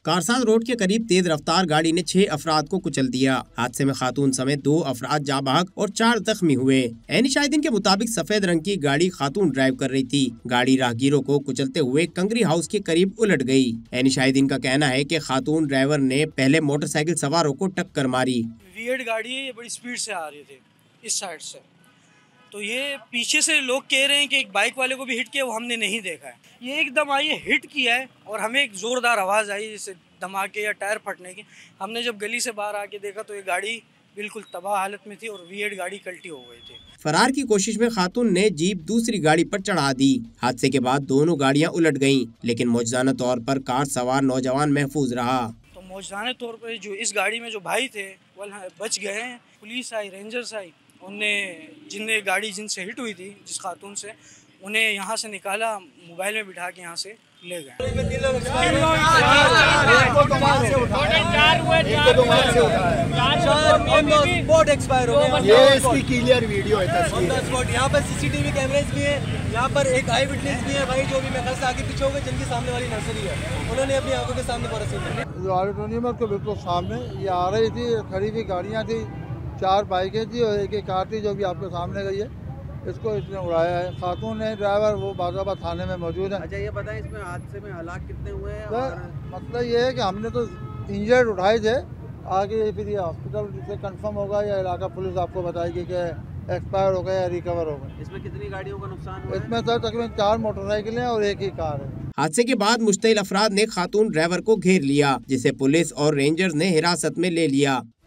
Karsaz road के करीब तेज रफ्तार गाड़ी ने 6 अफराद को कुचल दिया। हादसे में खातून समेत 2 अफराद जाँ बहक और 4 जख्मी हुए। ऐनी शाहिदीन के मुताबिक सफेद रंग की गाड़ी खातून ड्राइव कर रही थी। गाड़ी राहगीरों को कुचलते हुए कंगरी हाउस के करीब उलट गई। ऐनी शाहिदीन का कहना है कि खातून ड्राइवर ने पहले मोटरसाइकिल सवारों को टक्कर मारी। वीएड गाड़ी है, ये बड़ी स्पीड से आ रही थी इस साइड से, तो ये पीछे से लोग कह रहे हैं कि एक बाइक वाले को भी हिट किया, वो हमने नहीं देखा है। ये एकदम आई है, हिट किया है और हमें एक जोरदार आवाज़ आई जैसे धमाके या टायर फटने की। हमने जब गली से बाहर आके देखा तो ये गाड़ी बिल्कुल तबाह हालत में थी और वीएड गाड़ी कल्टी हो गई थी। फरार की कोशिश में खातून ने जीप दूसरी गाड़ी पर चढ़ा दी। हादसे के बाद दोनों गाड़ियां उलट गईं, लेकिन मौजूदा तौर पर कार सवार नौजवान महफूज रहा। तो मौजूदा तौर पर जो इस गाड़ी में जो भाई थे वो बच गए हैं। पुलिस आई, रेंजर्स आई, जिनने गाड़ी जिनसे हिट हुई थी, जिस खातून से, उन्हें यहाँ से निकाला, मोबाइल में बिठा के यहाँ से ले गए। ये इसकी क्लियर वीडियो है, यहाँ पर सीसीटीवी कैमरेज भी है, यहाँ पर एक आई विटनेस भी है भाई, जो भी मेरे ख्याल से आगे पीछे हो गए, जिनके सामने वाली नर्सरी है, उन्होंने अपनी आंखों के सामने पूरा सीन ऑडिटोरियम के बिल्कुल सामने ये आ रही थी, खड़ी हुई गाड़ियाँ थी, 4 बाइकें थी और एक कार थी जो भी आपके सामने गई है। इसको इसने उड़ाया है। खातून है ड्राइवर, वो बागाबाद थाने में मौजूद है। अच्छा, ये बताएं इसमें हादसे में हलाक कितने हुए हैं? और मतलब ये है कि हमने तो इंजर्ड उठाए थे, आगे फिर ये हॉस्पिटल से कंफर्म होगा या इलाका पुलिस आपको बताएगी कि एक्सपायर हो गए या रिकवर हो गए। इसमें कितनी गाड़ियों का नुकसान हुआ? इसमें सर तकरीबन 4 मोटरसाइकिलें और एक ही कार है। हादसे के बाद मुश्तइल अफराद ने खातून ड्राइवर को घेर लिया, जिसे पुलिस और रेंजर्स ने हिरासत में ले लिया।